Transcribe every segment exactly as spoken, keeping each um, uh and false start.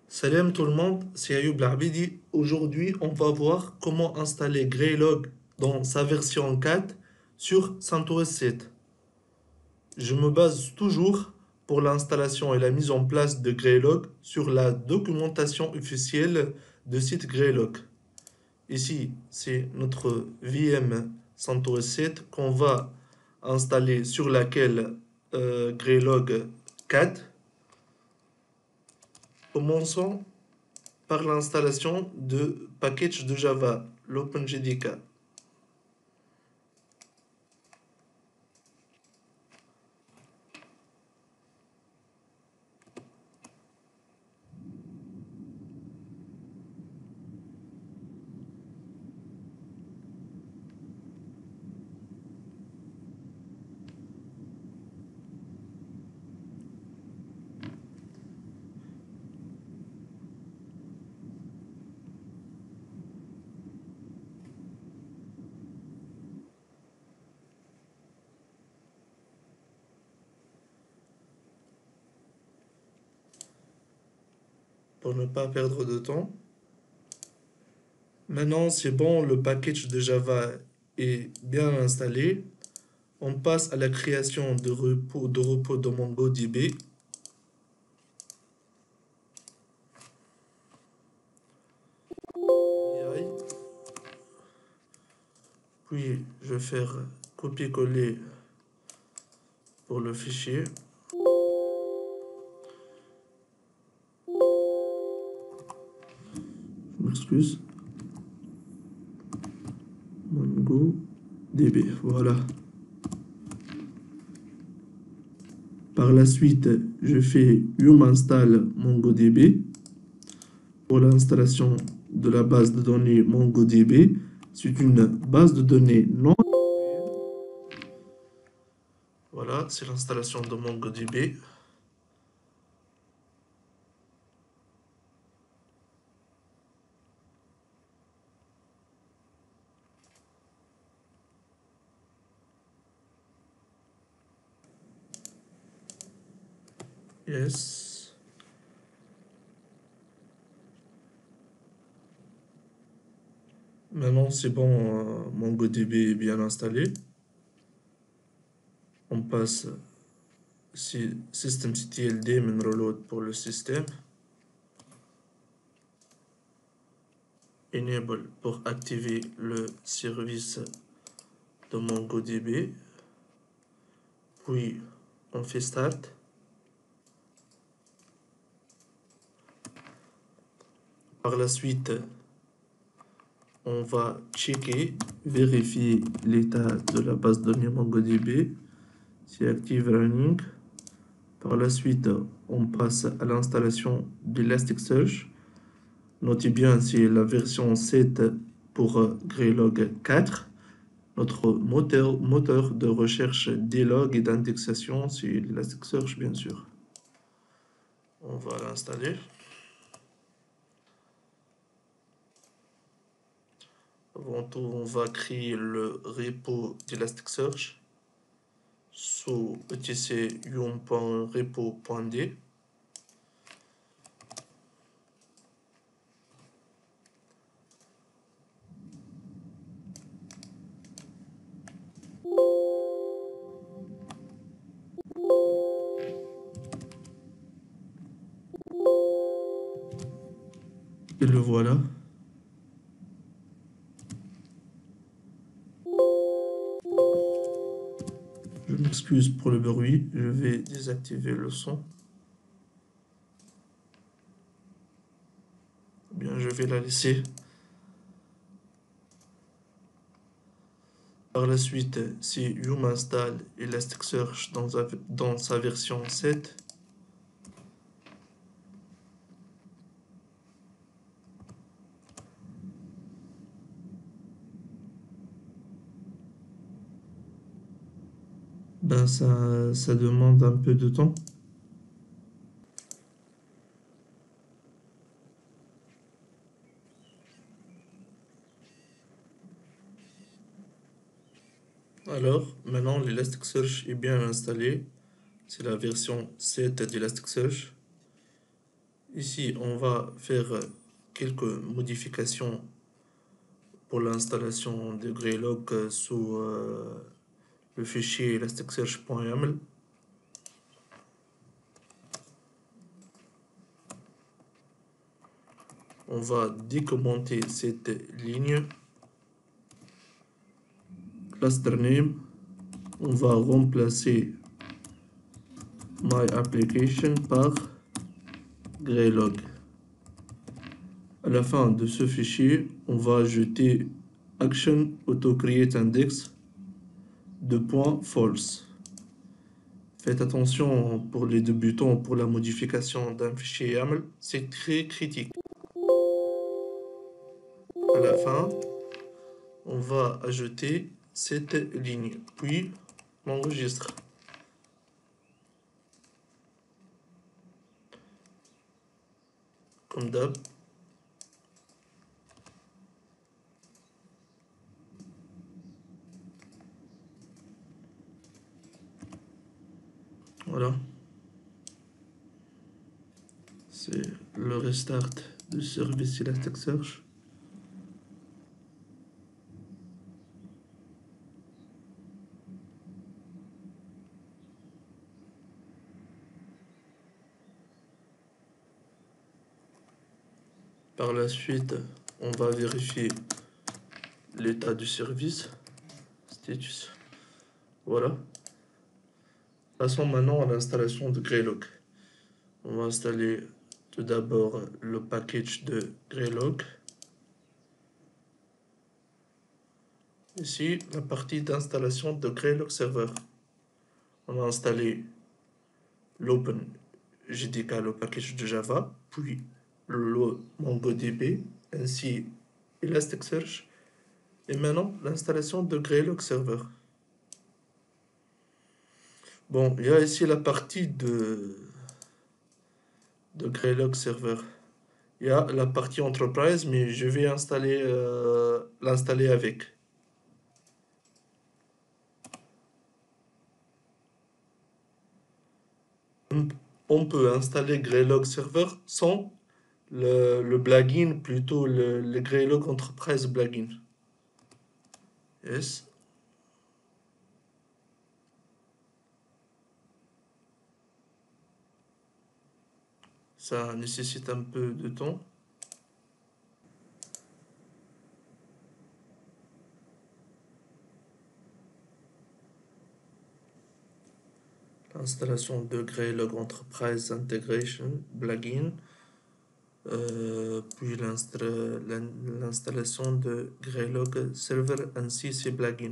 Salam tout le monde, c'est Ayoub Labidi. Aujourd'hui, on va voir comment installer Greylog dans sa version quatre sur CentOS sept. Je me base toujours pour l'installation et la mise en place de Greylog sur la documentation officielle de site Greylog. Ici, c'est notre V M CentOS sept qu'on va installer sur laquelle euh, Greylog quatre. Commençons par l'installation de package de Java, l'OpenJDK. Pour ne pas perdre de temps. Maintenant, c'est bon, le package de Java est bien installé. On passe à la création de repos de, repos de MongoDB. Puis, je vais faire copier-coller pour le fichier. Je m'excuse. MongoDB, voilà. Par la suite, je fais yum install MongoDB pour l'installation de la base de données MongoDB. C'est une base de données non. Voilà, c'est l'installation de MongoDB. Yes. Maintenant, c'est bon, euh, MongoDB est bien installé. On passe si systemctld min reload pour le système. Enable pour activer le service de MongoDB. Puis, on fait start. Par la suite, on va checker, vérifier l'état de la base de données MongoDB. C'est active running. Par la suite, on passe à l'installation d'Elasticsearch. Notez bien, c'est la version sept pour Greylog quatre. Notre moteur, moteur de recherche des logs et d'indexation, c'est Elasticsearch, bien sûr. On va l'installer. Avant tout, on va créer le repo d'Elasticsearch sous etc yum.repo.d. Et le voilà. Je m'excuse pour le bruit, je vais désactiver le son. Bien, je vais la laisser. Par la suite, si yum installe Elasticsearch dans, dans sa version sept, ben ça, ça demande un peu de temps. Alors, maintenant l'Elasticsearch est bien installé. C'est la version sept d'Elasticsearch. Ici, on va faire quelques modifications pour l'installation de Greylog sous euh, le fichier elasticsearch.yaml. On va décommenter cette ligne. Cluster name, on va remplacer my application par Greylog. À la fin de ce fichier, on va ajouter action auto create index de point false. Faites attention pour les débutants pour la modification d'un fichier YAML, c'est très critique. À la fin, on va ajouter cette ligne, puis on enregistre. Comme d'hab. Voilà. C'est le restart du service Elasticsearch. Par la suite, on va vérifier l'état du service. Status. Voilà. Passons maintenant à l'installation de Greylog. On va installer tout d'abord le package de Greylog. Ici, la partie d'installation de Greylog Server. On va installer l'OpenJDK, le package de Java, puis le MongoDB, ainsi Elasticsearch, et maintenant l'installation de Greylog Server. Bon, il y a ici la partie de, de Greylog Server. Il y a la partie Enterprise, mais je vais installer euh, l'installer avec. On peut installer Greylog Server sans le, le plugin, plutôt le, le Greylog Enterprise plugin. Yes. Ça nécessite un peu de temps. L'installation de Greylog Enterprise Integration plugin. Euh, puis l'installation de Greylog Server ainsi ses plugins.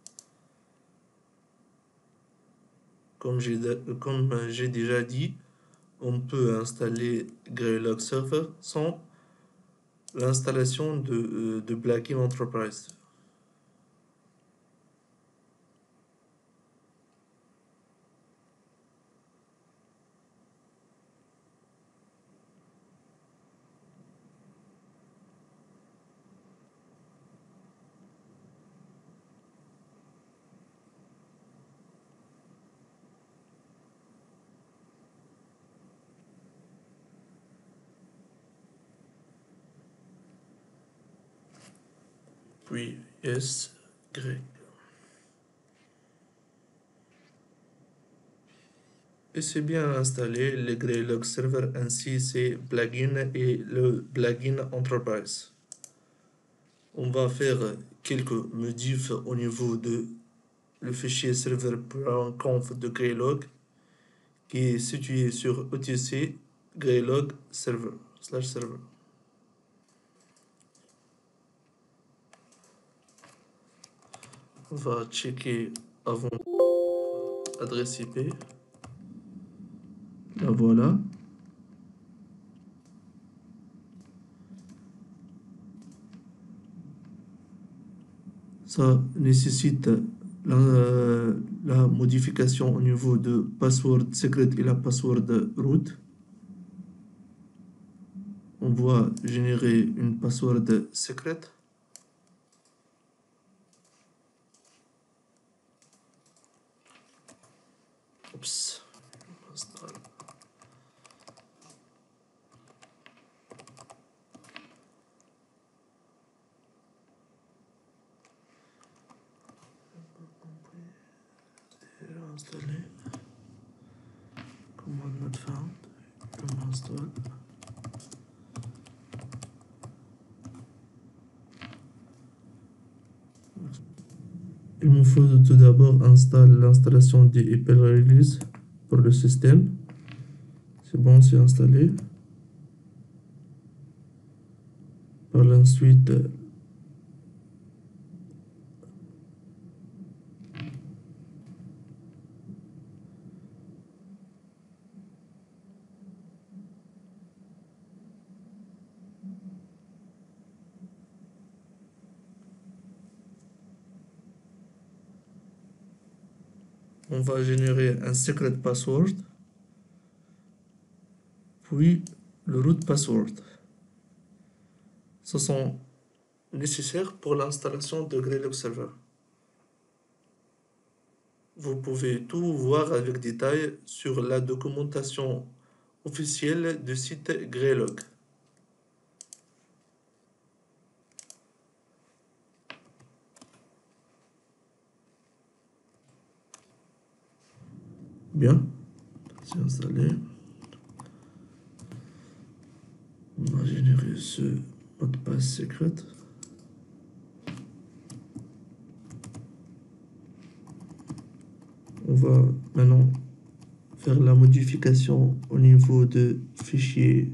Comme j'ai comme j'ai déjà dit, on peut installer Greylog Server sans l'installation de, de plugin Enterprise. Puis yes, Grey. Et c'est bien installé le Greylog Server ainsi ses plugins et le plugin Enterprise. On va faire quelques modifs au niveau de le fichier server.conf de Greylog qui est situé sur O T C Greylog Server slash server. On va checker avant adresse I P. La voilà. Ça nécessite la, la modification au niveau de password secret et la password root. On va générer une password secrète. Oups. installer. Command not found. Comment install. Il me faut tout d'abord installer l'installation des Apple Release pour le système. C'est bon, c'est installé. Par la suite, on va générer un secret password, puis le root password. Ce sont nécessaires pour l'installation de Greylog Server. Vous pouvez tout voir avec détail sur la documentation officielle du site Greylog. Bien, c'est installé. On va générer ce mot de passe secret. On va maintenant faire la modification au niveau de fichier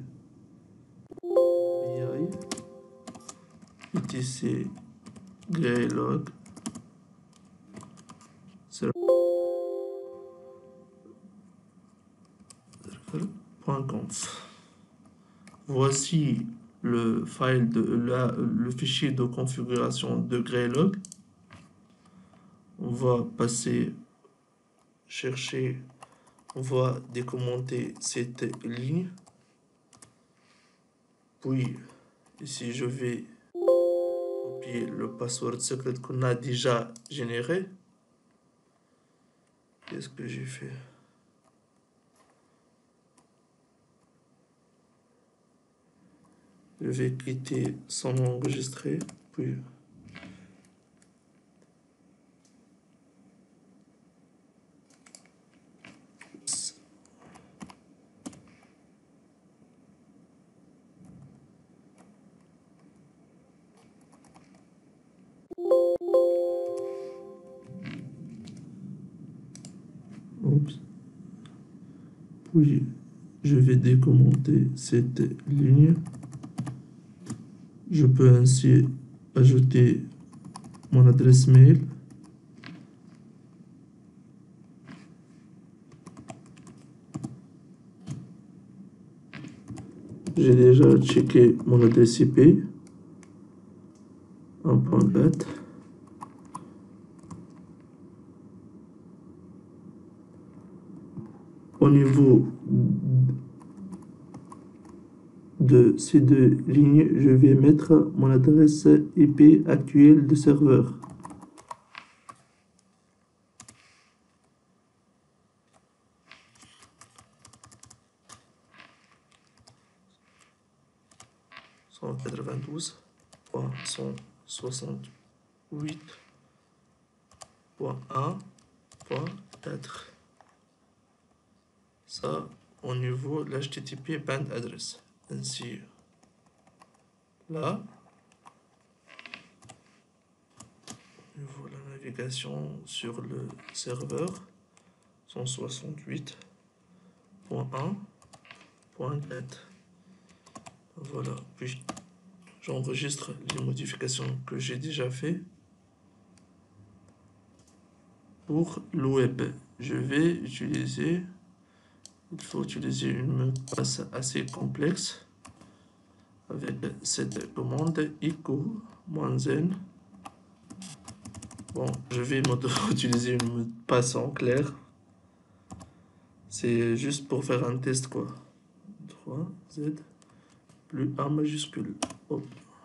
B I. Etc Greylog server.conf. Voici le file de la, le fichier de configuration de Greylog. On va passer chercher, on va décommenter cette ligne. Puis ici je vais copier le password secret qu'on a déjà généré. Qu'est-ce que j'ai fait? Je vais quitter sans enregistrer, puis Oups. Puis je vais décommenter cette ligne. Je peux ainsi ajouter mon adresse mail. J'ai déjà checké mon adresse I P. un point bat. Au niveau de ces deux lignes, je vais mettre mon adresse I P actuelle de serveur. cent quatre-vingt-douze point cent soixante-huit point un point quatre. Ça, au niveau de l'H T T P band address. Ainsi, là, au niveau de la navigation sur le serveur, cent soixante-huit point un point quatre. Voilà, puis j'enregistre les modifications que j'ai déjà fait. Pour le web, je vais utiliser, il faut utiliser une mot de passe assez complexe avec cette commande echo-n. Bon, je vais utiliser une mot de passe en clair. C'est juste pour faire un test quoi. trois Z plus A majuscule. Hop.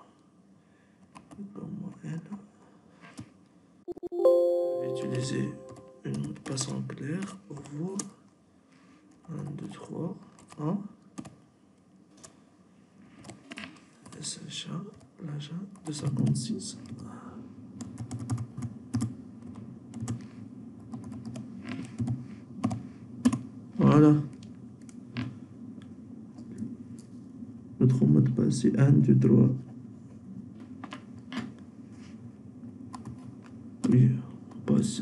Je vais utiliser une mot de passe en clair pour vous. un, deux, trois, un. S H A, l'agent deux cent cinquante-six. Voilà. Notre mot de passe, c'est un, deux, trois. Oui, on passe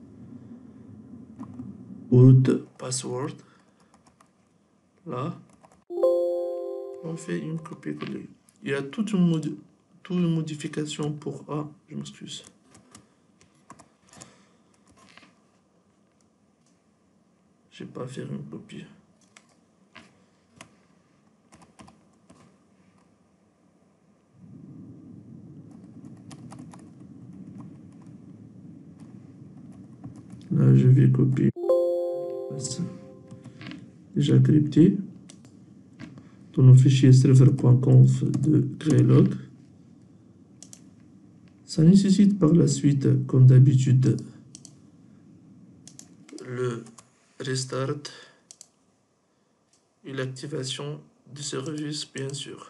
out password. Là, on fait une copie-coller. Il y a toute une, modi toute une modification pour A. Je m'excuse. Je vais pas faire une copie. Là, je vais copier. Déjà crypté. Dans le fichier server.conf de Greylog. Ça nécessite par la suite, comme d'habitude, le restart et l'activation du service, bien sûr.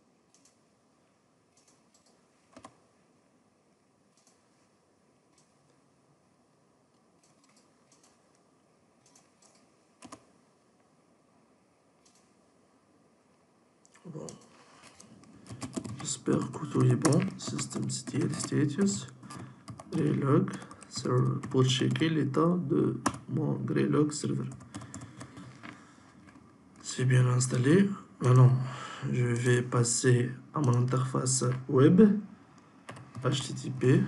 Bon. J'espère que tout est bon. systemctl status. Greylog server pour checker l'état de mon Greylog server. C'est bien installé. Maintenant, je vais passer à mon interface web. H T T P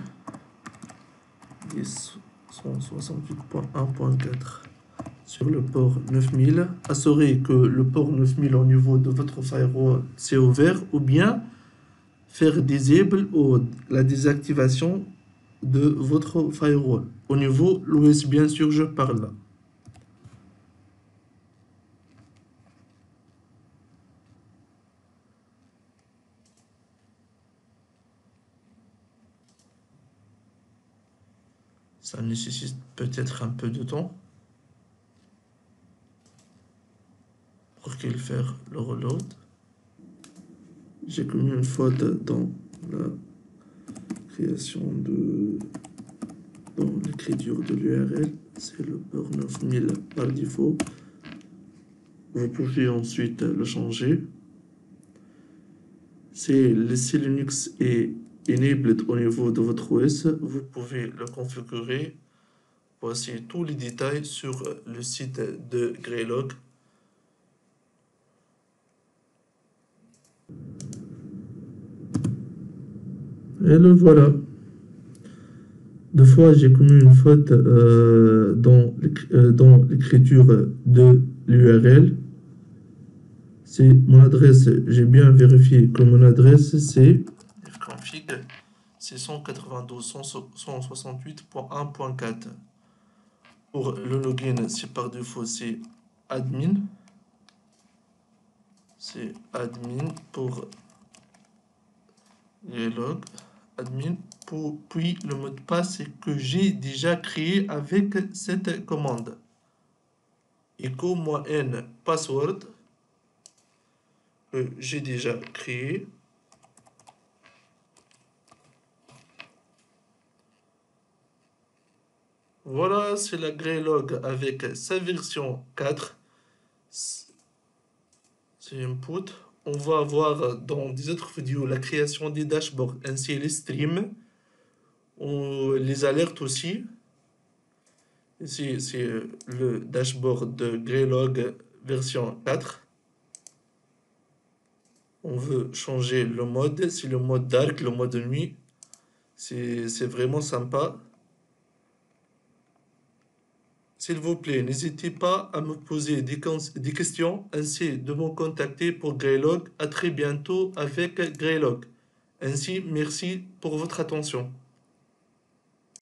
dix cent soixante-huit point un point quatre sur le port neuf mille. Assurez que le port neuf mille au niveau de votre firewall c'est ouvert, ou bien faire disable ou la désactivation de votre firewall. Au niveau l'O S, bien sûr, je parle là. Ça nécessite peut-être un peu de temps pour qu'il fasse le reload. J'ai commis une faute dans la création de... dans l'écriture de l'U R L. C'est le port neuf mille par défaut. Vous pouvez ensuite le changer. Si le Linux est enabled au niveau de votre O S, vous pouvez le configurer. Voici tous les détails sur le site de Greylog. Et le voilà. Deux fois, j'ai commis une faute euh, dans l'écriture de l'U R L. C'est mon adresse, j'ai bien vérifié que mon adresse c'est fconfig, c'est cent quatre-vingt-douze point cent soixante-huit point un point quatre. Pour le login, c'est par défaut, c'est admin. C'est admin pour Greylog. Admin pour, puis le mot de passe que j'ai déjà créé avec cette commande. Echo-n password que j'ai déjà créé. Voilà, c'est la Greylog avec sa version quatre. C'est input. On va voir dans des autres vidéos la création des dashboards ainsi les streams, les alertes aussi. Ici, c'est le dashboard de Greylog version quatre. On veut changer le mode, c'est le mode dark, le mode nuit. C'est vraiment sympa. S'il vous plaît, n'hésitez pas à me poser des, des questions, ainsi de me contacter pour Greylog. À très bientôt avec Greylog. Ainsi, merci pour votre attention.